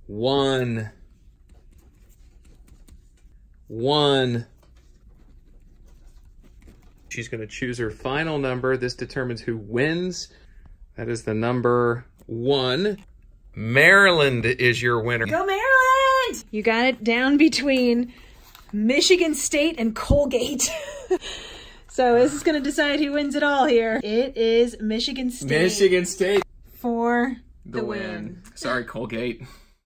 1. 1. She's going to choose her final number. This determines who wins. That is the number 1. Maryland is your winner. Go Maryland! You got it down between Michigan State and Colgate. So this is going to decide who wins it all here. It is Michigan State. Michigan State. For the win. Sorry, Colgate.